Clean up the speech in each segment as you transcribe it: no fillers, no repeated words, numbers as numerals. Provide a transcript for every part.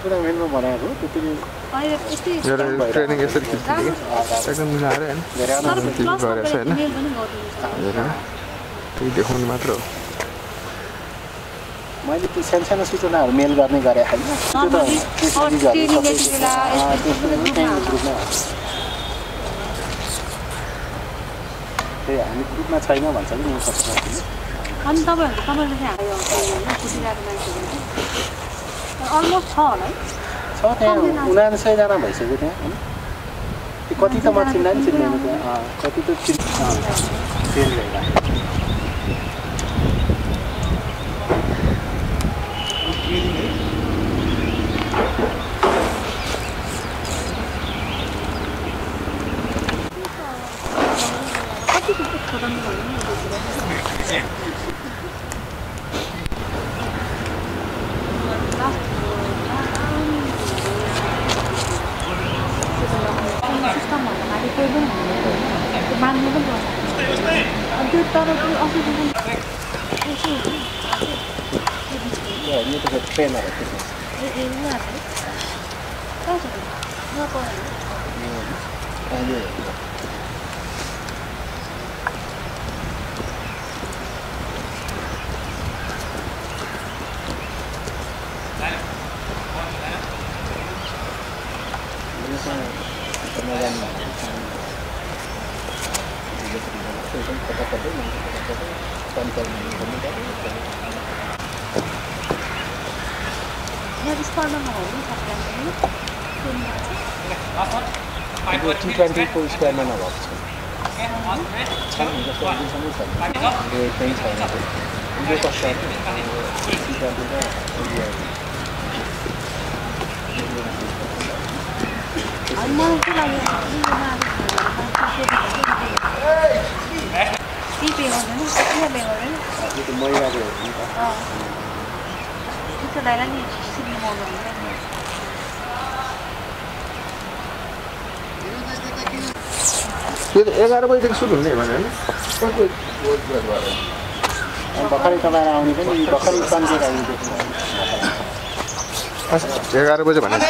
टुर्नामेन्टमा बनाएको त्यतिले ट्रेनिङ यसरी खिच्ने एकदम मिलाएर हैन टिभी गरेछ हैन त्यही देखाउनु मात्र हो मैले ती सानो सूचनाहरू मेल गर्ने गरे हैन हामी ग्रुपमा छैन भन्छ नि म सक्छु अनि तपाईहरु चाहिँ आयो हैन खुसीराको मान्छेहरु अलमोस्ट छ होला है छ त्यहाँ 79 जना भइसक्यो त्यहाँ हैन कति त म चिन्दैन कति त फेल भइरा T20 full square mana भएको छ जस्तो अहिलेसम्म छैन यो चाहिँ छैन यो कस्तो यो 11 बजेदेखि सुरु हुने भने हैन कस्तो भर्खरै तपाईहरु आउने पनि भर्खरै सन्चेर आउने 11 बजे भने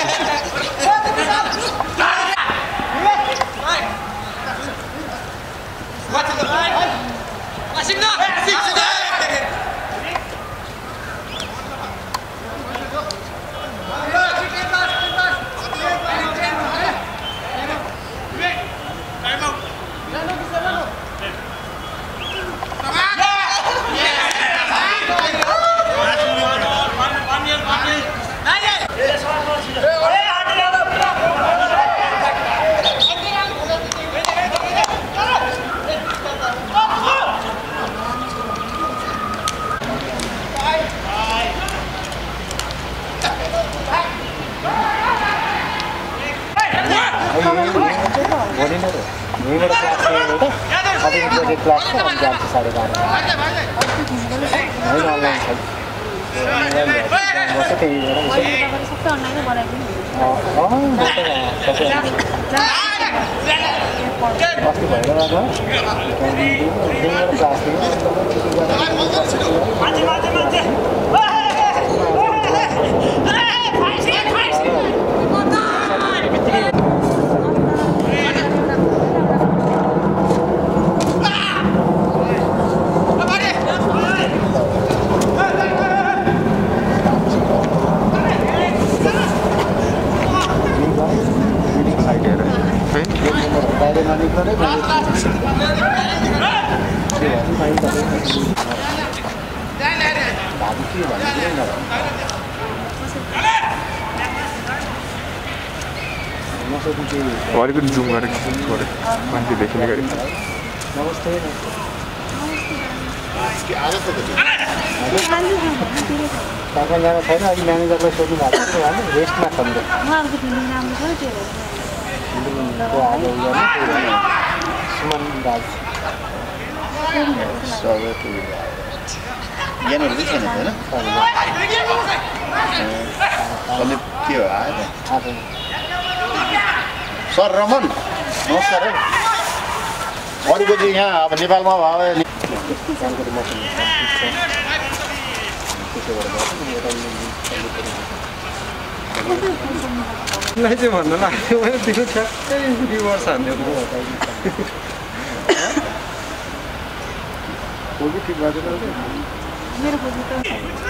अलिकति जुम गरेर खिच्नु मान्छे देखिने गरी नमस्ते तपाईँ जान छैन अघि म्यानेजरलाई सोध्नु भएको थियो होइन रेस्टमा छन् सुमन राज यहाँनिर चाहिँ छैन होइन के हो सर रमन नमस्कार है अरूको चाहिँ यहाँ अब नेपालमा भयो मलाई चाहिँ भन्न लाग्थ्यो मैले त्यो ठ्याक्कै रिभर्स हान्दिएको खोकी ठिक भएको छ मेरो खोकी त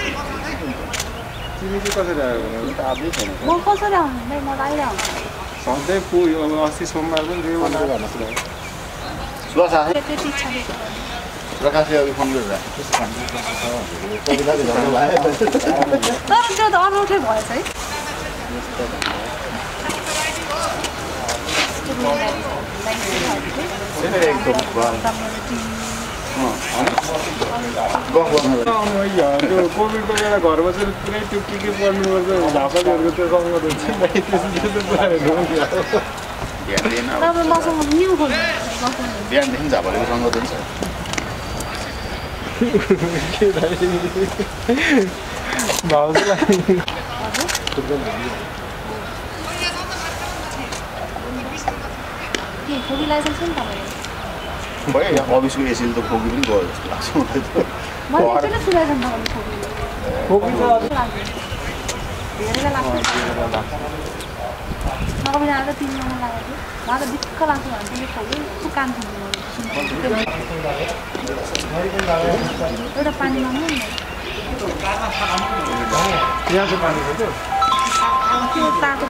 तिमी चाहिँ कसरी आयो भने त आफै छैन म कसरी आउनु नै मलाई आइरहन्छ सधैँ पुग्यो अब अस्ति सोमबार पनि रेव भनेर भन्नु छ सुवास आए त्यति इच्छा थियो प्रकाशले अघि फोन गरेर कविताले झन् भयो तर त्यो त अनौठै भएछ है त्यो कोभिडको बेला घर बसेर पुरै त्यो के पढ्नुपर्छ झापालीहरूको त्यो सङ्गत हुन्छ तपाईँ मसँग न्यु खोल्नु बिहानदेखि झापालीको सङ्गत हुन्छ भाउजूलाई के खोकी लाइसेन्स पनि तपाईँ भयो यहाँ अफिसको एसीले त खोकी पनि गयो जस्तो लाग्छ मलाई त मैले एकचोटि सुनाइरहनु खोकी खोकी त धेरैलाई लाग्छ नकबिना आएर 3 महिना लागेको थियो मलाई त दिक्क लाग्छ भने चाहिँ खोकी यस्तो कान खानु एउटा पानी माग्नु नि यहाँ चाहिँ पानी छ त्यो तातो